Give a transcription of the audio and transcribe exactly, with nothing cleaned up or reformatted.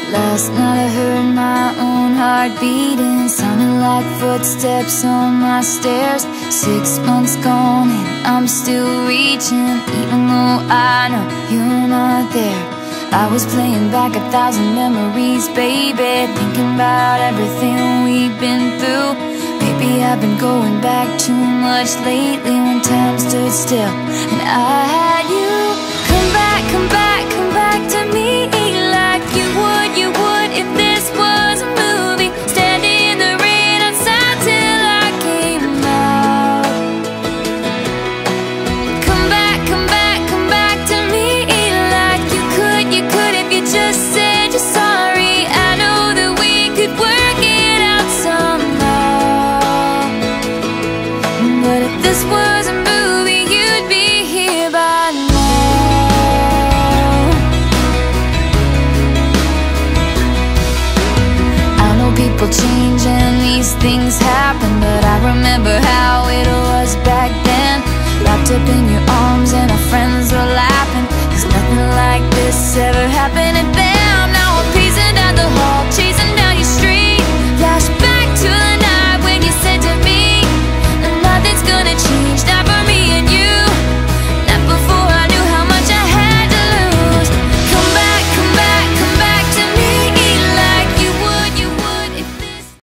Last night I heard my own heart beating, sounding like footsteps on my stairs. Six months gone and I'm still reaching, even though I know you're not there. I was playing back a thousand memories, baby, thinking about everything we've been through. Maybe I've been going back too much lately, when time stood still and I had you. Come back, come back, come back to me, like you would, you would if this was a movie. Standing in the rain outside till I came out. Come back, come back, come back to me, like you could, you could if you just said you're sorry. I know that we could work it out somehow, but if this was a movie, you'd be here by now. People change and these things happen, but I remember how it was back then. Wrapped up in your arms and our friends were laughing, 'cause nothing like this ever